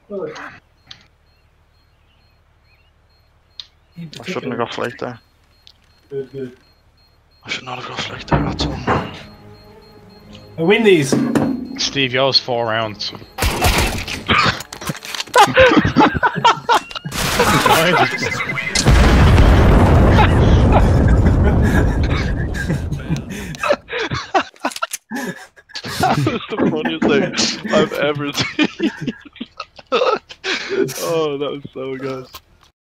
I shouldn't have got flaked there. Good. I should not have got flaked there at all. I win these! Steve, yours 4 rounds. That was the funniest thing I've ever seen. Oh, that was so good.